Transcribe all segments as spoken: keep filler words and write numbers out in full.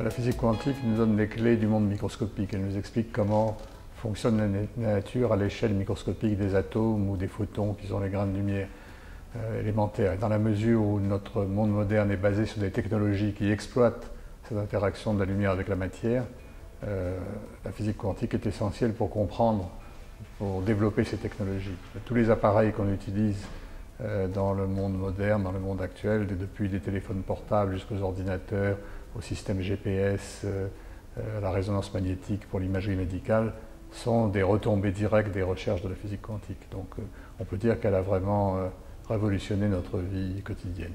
La physique quantique nous donne les clés du monde microscopique. Elle nous explique comment fonctionne la nature à l'échelle microscopique des atomes ou des photons qui sont les grains de lumière euh, élémentaires. Et dans la mesure où notre monde moderne est basé sur des technologies qui exploitent cette interaction de la lumière avec la matière, euh, la physique quantique est essentielle pour comprendre, pour développer ces technologies. Tous les appareils qu'on utilise euh, dans le monde moderne, dans le monde actuel, depuis les téléphones portables jusqu'aux ordinateurs, au système G P S, euh, à la résonance magnétique pour l'imagerie médicale, sont des retombées directes des recherches de la physique quantique. Donc euh, on peut dire qu'elle a vraiment euh, révolutionné notre vie quotidienne.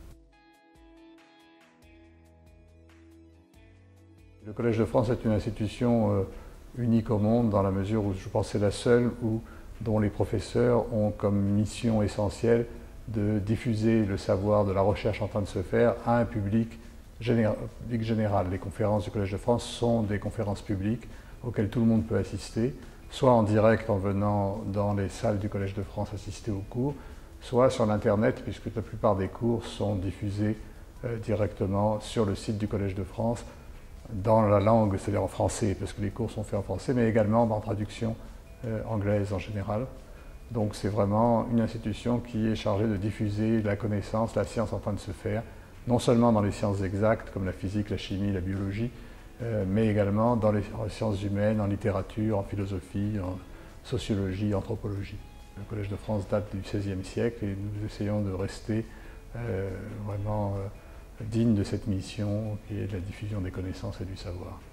Le Collège de France est une institution euh, unique au monde dans la mesure où je pense que c'est la seule où, dont les professeurs ont comme mission essentielle de diffuser le savoir de la recherche en train de se faire à un public général. public général. Les conférences du Collège de France sont des conférences publiques auxquelles tout le monde peut assister, soit en direct en venant dans les salles du Collège de France assister aux cours, soit sur l'Internet, puisque la plupart des cours sont diffusés euh, directement sur le site du Collège de France, dans la langue, c'est-à-dire en français, parce que les cours sont faits en français, mais également en traduction euh, anglaise en général. Donc c'est vraiment une institution qui est chargée de diffuser la connaissance, la science en train de se faire, non seulement dans les sciences exactes comme la physique, la chimie, la biologie, euh, mais également dans les sciences humaines, en littérature, en philosophie, en sociologie, anthropologie. Le Collège de France date du seizième siècle et nous essayons de rester euh, vraiment euh, digne de cette mission qui est la diffusion des connaissances et du savoir.